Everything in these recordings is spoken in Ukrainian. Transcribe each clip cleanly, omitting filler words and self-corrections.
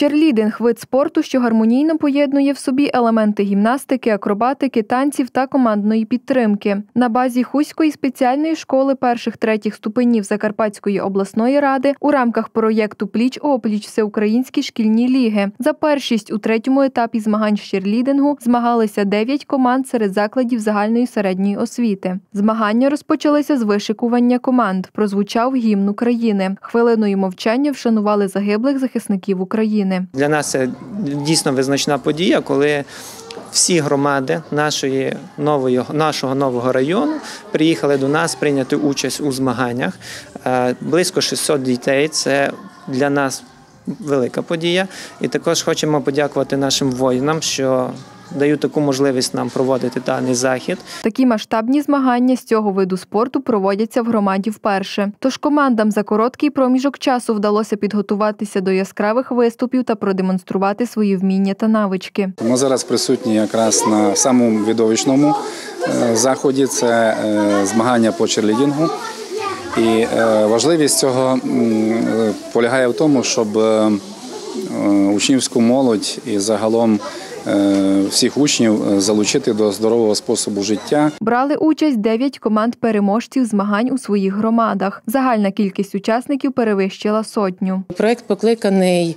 Черлідинг – вид спорту, що гармонійно поєднує в собі елементи гімнастики, акробатики, танців та командної підтримки. На базі Хуської спеціальної школи перших-третіх ступенів Закарпатської обласної ради у рамках проєкту «Пліч-опліч» Всеукраїнські шкільні ліги. За першість у третьому етапі змагань з черлідингу змагалися 9 команд серед закладів загальної середньої освіти. Змагання розпочалися з вишикування команд. Прозвучав гімн України. Хвилиною мовчання вшанували загиблих захисників України. Для нас це дійсно визначна подія, коли всі громади нашого нового району приїхали до нас прийняти участь у змаганнях. Близько 600 дітей – це для нас велика подія. І також хочемо подякувати нашим воїнам, що дають таку можливість нам проводити даний захід. Такі масштабні змагання з цього виду спорту проводяться в громаді вперше. Тож командам за короткий проміжок часу вдалося підготуватися до яскравих виступів та продемонструвати свої вміння та навички. Ми зараз присутні якраз на самому видовищному заході – це змагання по черлідингу. І важливість цього полягає в тому, щоб учнівську молодь і загалом всіх учнів залучити до здорового способу життя. Брали участь 9 команд-переможців змагань у своїх громадах. Загальна кількість учасників перевищила 100. Проект покликаний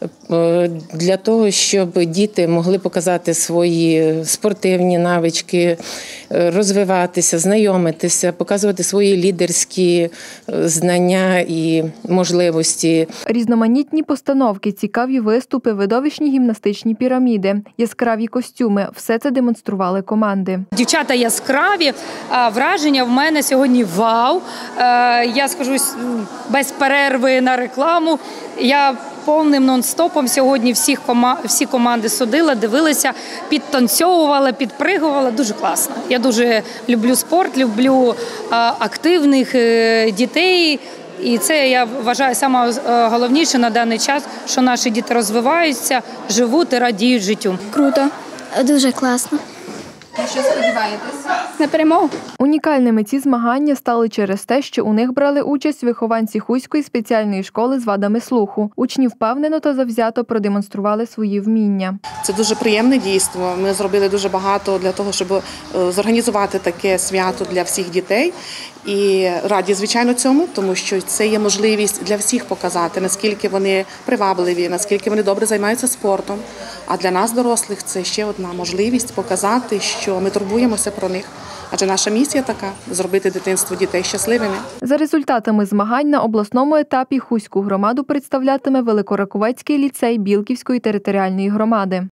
для того, щоб діти могли показати свої спортивні навички, розвиватися, знайомитися, показувати свої лідерські знання і можливості. Різноманітні постановки, цікаві виступи, видовищні гімнастичні піраміди, яскраві костюми – все це демонстрували команди. Дівчата яскраві, враження в мене сьогодні вау. Я скажу без перерви на рекламу. Я повним нон-стопом сьогодні всі команди судила, дивилися, підтанцьовувала, підпригувала. Дуже класно. Я дуже люблю спорт, люблю активних дітей. І це, я вважаю, найголовніше на даний час, що наші діти розвиваються, живуть і радіють життю. Круто, дуже класно. На що сподіваєтесь? На перемогу. Унікальними ці змагання стали через те, що у них брали участь вихованці Хуської спеціальної школи з вадами слуху. Учні впевнено та завзято продемонстрували свої вміння. Це дуже приємне дійство. Ми зробили дуже багато для того, щоб зорганізувати таке свято для всіх дітей. І раді, звичайно, цьому, тому що це є можливість для всіх показати, наскільки вони привабливі, наскільки вони добре займаються спортом. А для нас, дорослих, це ще одна можливість показати, що ми турбуємося про них. Адже наша місія така – зробити дитинство дітей щасливими. За результатами змагань на обласному етапі Хуську громаду представлятиме Великораковецький ліцей Білківської територіальної громади.